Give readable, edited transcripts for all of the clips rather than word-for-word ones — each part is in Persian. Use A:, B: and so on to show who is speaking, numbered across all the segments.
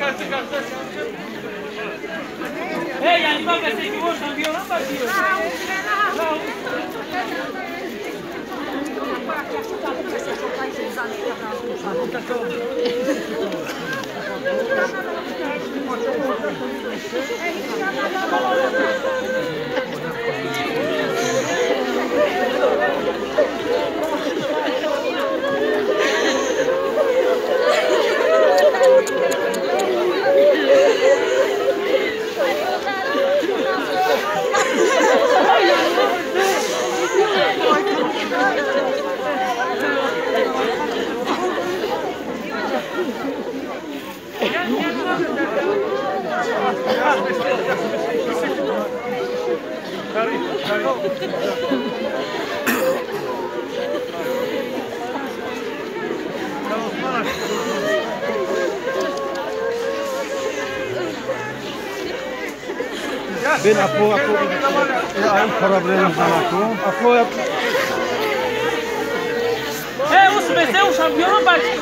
A: یعنی با کسی که باشم بیارم باید
B: Ben aku problem sama aku.
A: उसमें से उस शब्दों में बात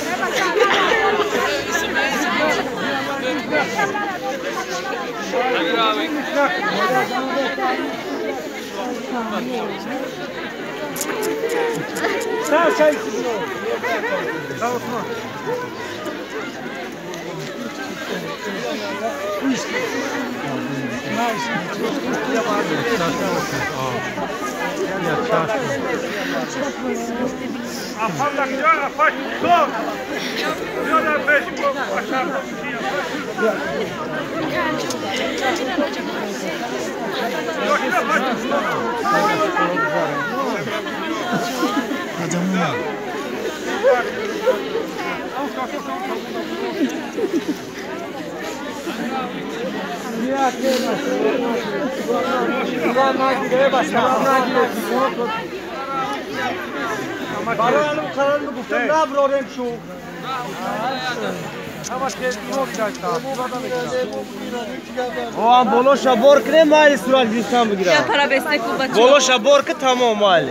B: Bolo şabor kre mali sural gülsen bu gira. Bolo şabor ki tamam mali.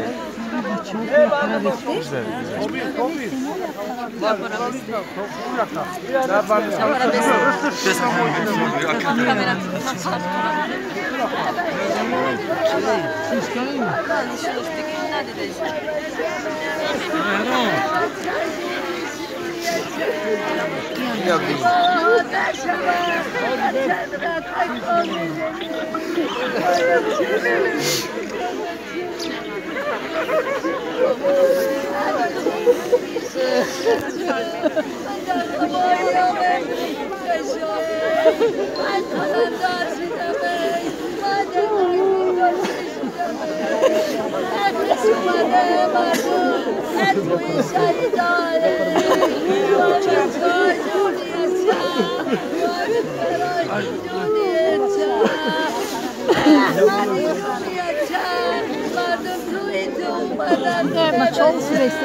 C: Ma çok süresi.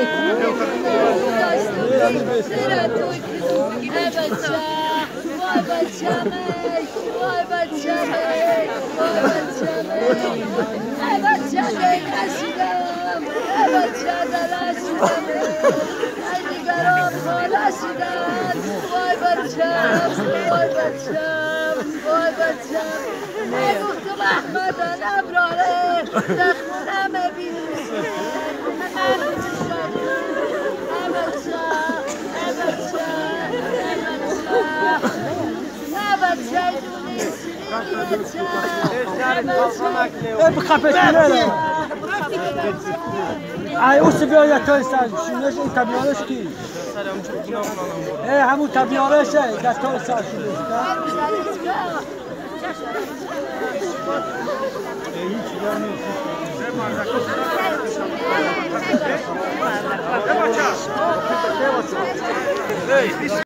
D: او سبیا تا سال شونش این طبیعتش کی همون طبیعتشه تا سال شده